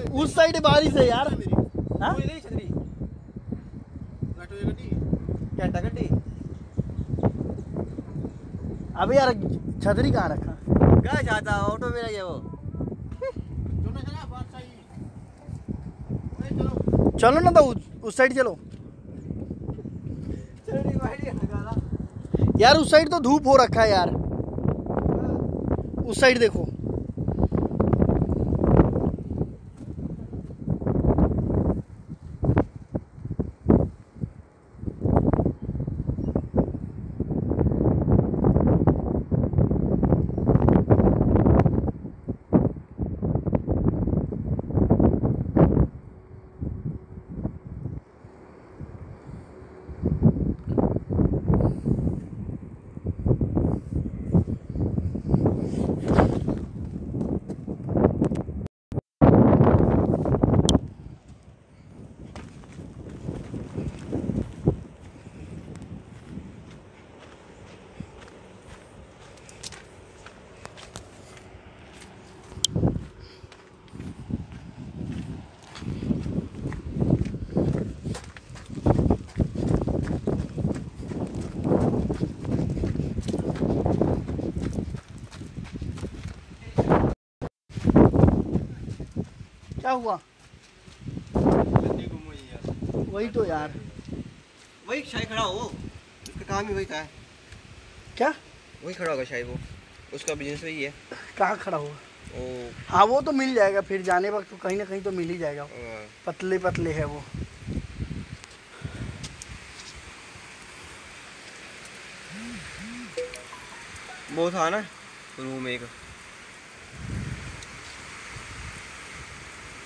उस साइड बारिश है यार। हाँ अबे यार छतरी कहाँ रखा? क्या चाहता ऑटो में लगे वो। चलो ना तो उस साइड चलो यार। उस साइड तो धूप हो रखा है यार। उस साइड देखो। क्या हुआ? वही तो यार, वही शायद खड़ा हो, उसका काम ही वही था। क्या वही खड़ा होगा शायद, वो उसका बिजनेस वही है। कहाँ खड़ा हुआ? ओ हाँ वो तो मिल जाएगा फिर, जाने वक्त तो कहीं ना कहीं तो मिल ही जाएगा। पतले पतले है वो। वो था ना रूम एक।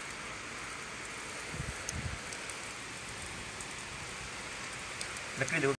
लकड़ी